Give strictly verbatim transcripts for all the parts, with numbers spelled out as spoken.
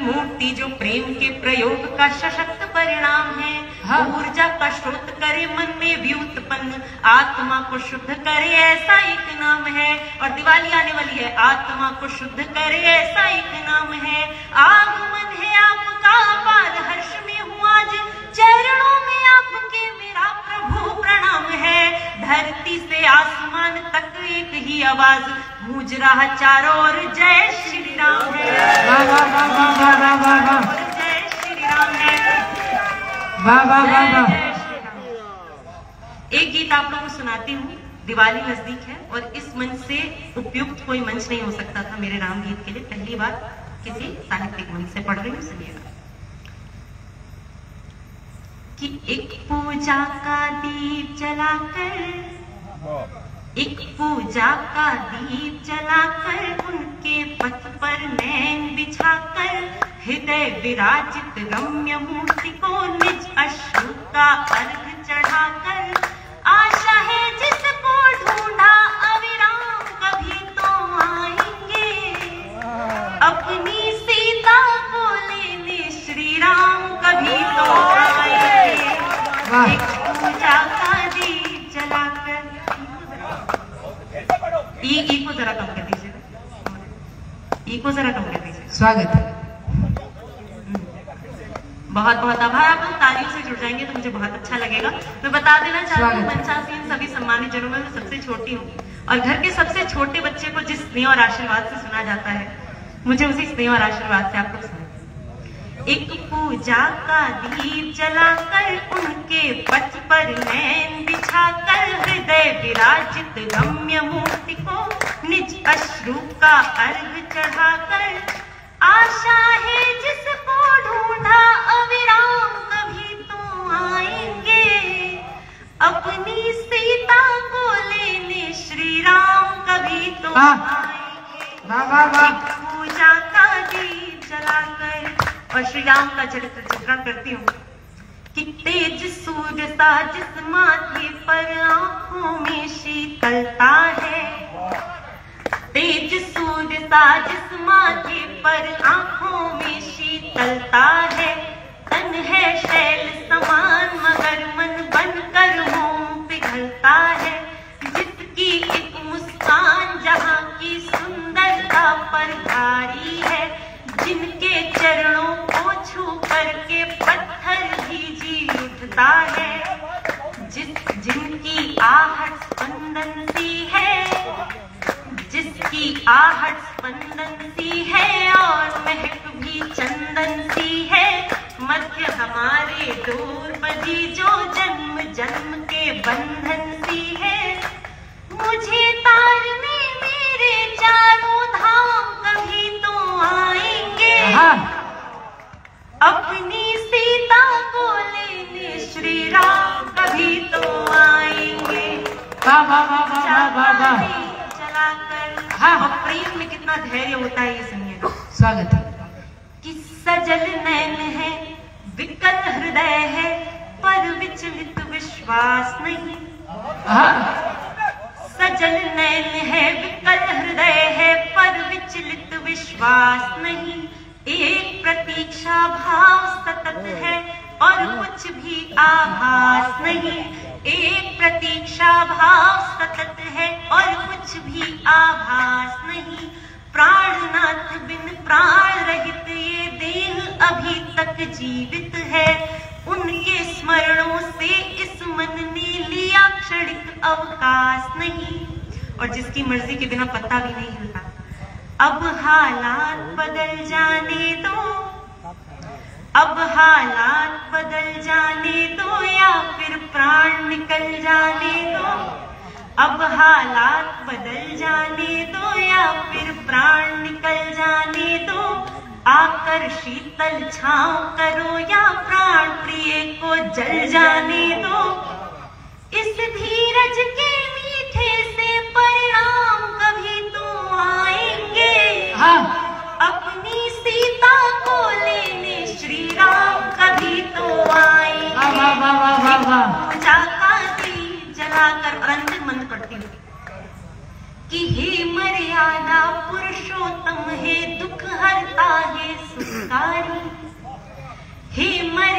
मूर्ति जो प्रेम के प्रयोग का सशक्त परिणाम है। हाँ। ऊर्जा का स्रोत करे मन में भी उत्पन्न, आत्मा को शुद्ध करे ऐसा एक नाम है। और दिवाली आने वाली है, आत्मा को शुद्ध करे ऐसा एक नाम है। आगमन है आपका अपार हर्ष में हूँ आज, चरणों में आपके मेरा प्रभु प्रणाम है। धरती से आसमान तक एक ही आवाज गूंज रहा चारों ओर, जय श्री राम है। वाह वाह वाह वाह वाह वाह वाह, जय श्री राम है। वाह वाह वाह वाह। एक गीत आप लोगों को सुनाती हूँ, दिवाली नजदीक है और इस मंच से उपयुक्त कोई मंच नहीं हो सकता था मेरे राम गीत के लिए। पहली बार किसी साहित्यिक मंच से पढ़ रही हूँ, सुनिएगा। कि एक पूजा का दीप जलाकर, एक पूजा का दीप जलाकर, उनके पथ पर नैन बिछाकर, हृदय विराजित रम्य मूर्ति को निज अश्रु का अर्घ चढ़ाकर, आशा है जिसको ढूंढा अविराम कभी तो आएंगे, अपनी सीता को लेने श्री राम कभी तो आएंगे। एक पूजा का दीप जलाकर, ई ई को जरा कम कर दीजिए, ई को जरा कम कर दीजिए। स्वागत है। बहुत बहुत आभार। आप लोग तालियों से जुड़ जाएंगे तो मुझे बहुत अच्छा लगेगा। मैं बता देना चाहती हूँ मंचासीन सभी सम्मानित जनों में मैं सबसे छोटी हूँ और घर के सबसे छोटे बच्चे को जिस स्नेह और आशीर्वाद से सुना जाता है, मुझे उसी स्नेह और आशीर्वाद से आप लोग सुने। एक पूजा का दीप जलाकर, उनके पथ पर नैन बिछाकर, हृदय विराजित रम्य मूर्ति को निज अश्रु का अर्घ चढ़ाकर, आशा है जिसको ढूंढा अविराम कभी तो आएंगे, अपनी सीता को लेने श्री राम कभी तो आएंगे। वाह वाह वाह। पूजा का दीप जलाकर और श्री राम का चरित्र चित्रण करती हूँ कि तेज सूर्य सा जिस माथे पर आंखों में शीतलता है, तेज सूर्य सा जिस माथे पर आंखों में शीतलता है, तन है शैल समान मगर मन बनकर मोम पिघलता है, जिसकी एक मुस्कान जहाँ की सुंदरता पर भारी है, जिनके चरणों को छू करके पत्थर भी जी उठता है, जिस जिनकी आहट स्पंदन सी है, जिसकी आहट स्पंदन सी है और महक भी चंदन सी है, मध्य हमारे दूर बजी जो जन्म जन्म के बंधन सी है, मुझे तारने मेरे चारों धाम कभी तो आएंगे, अपनी सीता को लेने श्री राम कभी तो आएंगे। वाह वाह वाह वाह वाह वाह। चलाकर हाँ। और प्रेम में कितना धैर्य होता है ये सुनिएगा। स्वागत है। कि सजल नैन है विकल हृदय है पर विचलित विश्वास नहीं, सजल नैन है विकल हृदय है पर विचलित विश्वास नहीं, एक प्रतीक्षा भाव सतत है और कुछ भी आभास नहीं, एक प्रतीक्षा भाव सतत है और कुछ भी आभास नहीं, प्राणनाथ बिन प्राण रहित ये देह अभी तक जीवित है, उनके स्मरणों से इस मन ने लिया क्षणिक अवकाश नहीं, और जिसकी मर्जी के बिना पत्ता भी नहीं हिलता। अब हालात बदल जाने दो, अब हालात बदल जाने दो या फिर प्राण निकल जाने दो, अब हालात बदल जाने दो या फिर प्राण निकल जाने दो, आकर शीतल छांव करो या प्राण प्रिय को जल जाने दो, इस धीरज के मीठे से परिणाम कभी तो आएंगे, हाँ। अपनी सीता को लेने श्री राम कभी तो आएंगे। वाह वाह वाह वाह वाह। पूजा का दीप जलाकर और अंतिम मंत्र पढ़ती हूँ कि हे मर्यादा पुरुषोत्तम है दुख हरता है सुखकारी,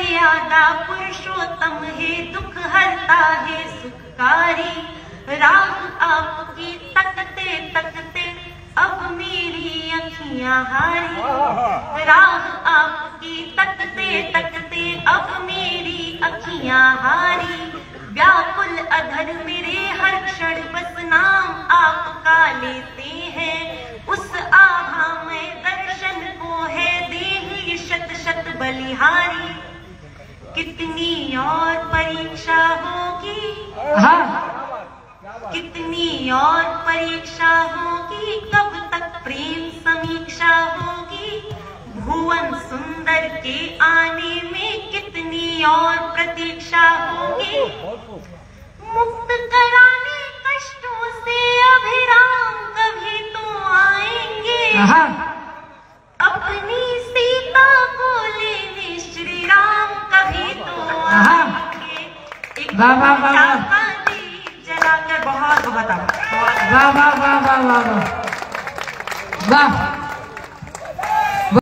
मर्यादा पुरुषोत्तम है, दुख हरता है सुखकारी। राह आपकी तकते तकते अब मेरी अखियां हारी। राह आपकी तकते तकते अब मेरी अखियां हारी। व्याकुल अधर मेरे हर क्षण बस नाम आपका लेते हैं। उस आभा में दर्शन को है देह शत शत बलिहारी। कितनी और परीक्षा होगी, हाँ कितनी और परीक्षा होगी, कब तक प्रेम समीक्षा होगी। भुवन सुंदर के आने में कितनी और प्रतीक्षा होगी। मुक्त कराने कष्टों से अभिराम कभी तो आएंगे। हाँ अपनी सीता को लेने श्री राम कभी तो आएंगे। एक वाह वाह वाह वाह दीप जलाकर बहुत बहुत वाह वाह वाह वाह वाह